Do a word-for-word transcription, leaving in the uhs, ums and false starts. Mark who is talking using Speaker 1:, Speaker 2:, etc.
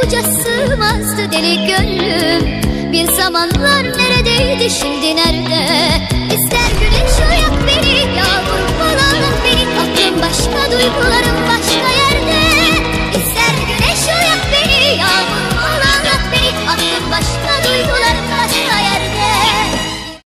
Speaker 1: avuca sığmazdı deli gönlüm. Bir zamanlar neredeydi, şimdi nerede? İster güneş uyak beni, yağmur falan beni, aklım başka duygu